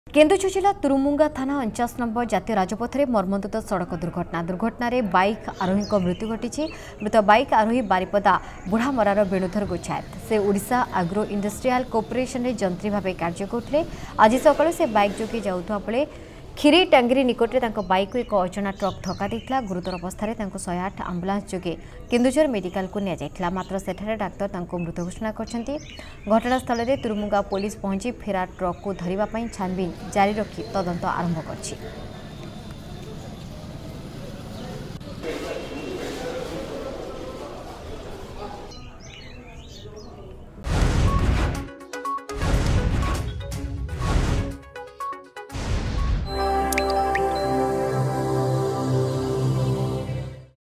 केन्दुझर जिला तुरुमुंगा थाना 49 नंबर जातीय राजपथ में मर्मन्तुद सड़क दुर्घटना बाइक आरोही मृत्यु घटी। मृत बाइक आरोही बारिपदा बुढ़ामरार वेणुधर गोछायत से ओडिशा आग्रो इंडस्ट्रियल कॉर्पोरेशन में जंत्री भाव कार्य करते। आज सकाळु से बाइक जोगे जाउथुवा बेले खीरी टांगरी निकट में बाइक को एक अजଣା ट्रक धक्का देता। गुरुतर अवस्था 108 आंबुलांस जोगे केन्दुझर मेडिकल को निया मात्र सेठारे डाक्तर मृत घोषणा करछन्ती। घटनास्थल में तुरुमुंगा पुलिस पहुंची फेरार ट्रक को धरिबा पई छानबीन जारी रखी तदंत आरंभ करछि।